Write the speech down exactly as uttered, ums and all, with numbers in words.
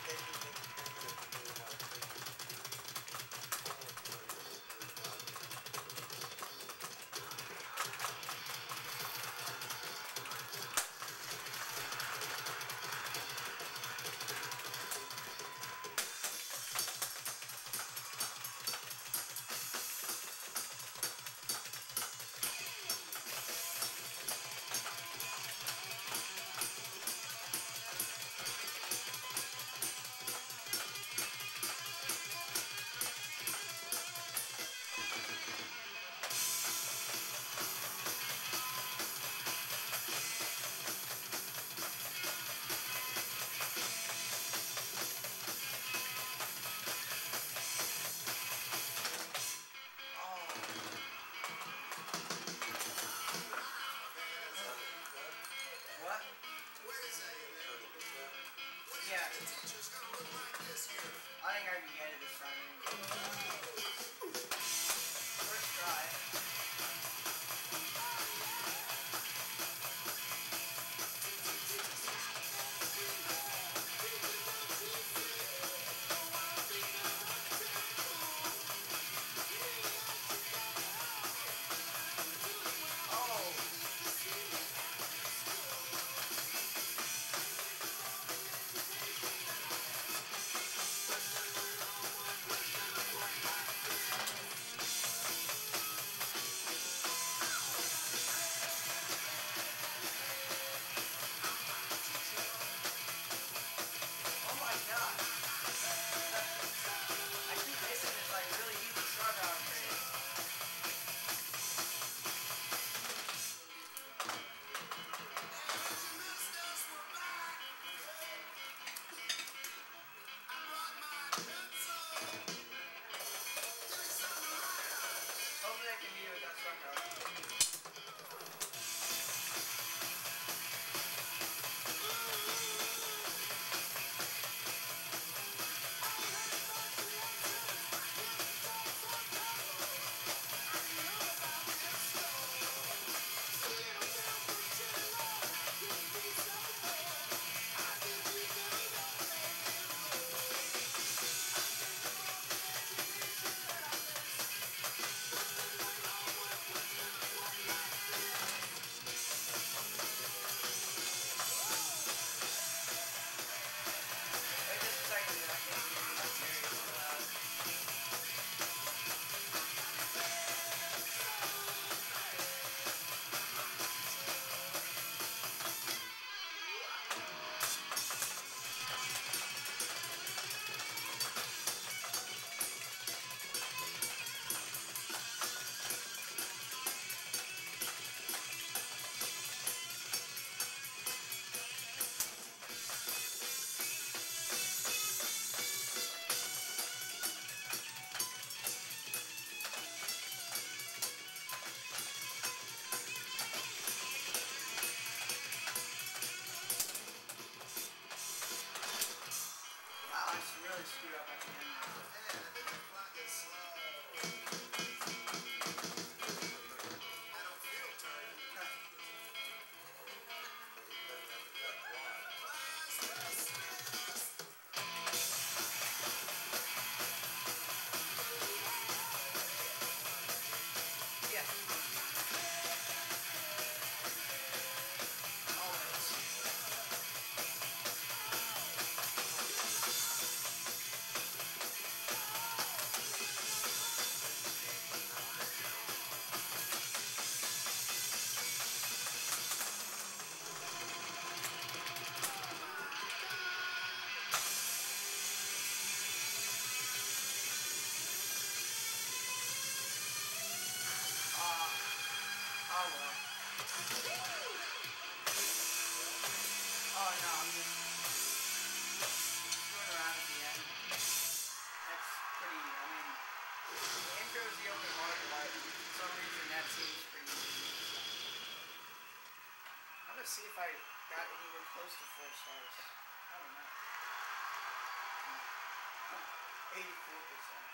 Yeah. I think I can get it this time. First try. Hopefully I can do it without strong power. Really screwed up at the end. I don't feel tired. Yeah. Always. Oh well. Oh no, I'm just screwing around at the end. That's pretty, I mean, the intro is the only hard part. For some reason that seems pretty easy. I'm gonna see if I got anywhere close to four stars. I don't know. eighty-four percent.